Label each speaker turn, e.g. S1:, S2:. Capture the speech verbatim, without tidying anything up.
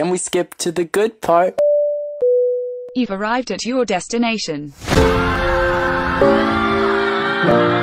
S1: Can we skip to the good part?
S2: You've arrived at your destination.